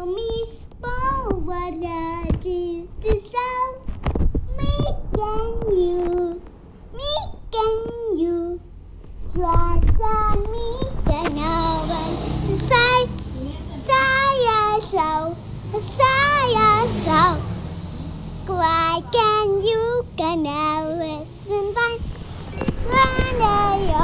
Miss Power is the sound. Me can you, suara me kenawan saya sau, why can you kenawan sampai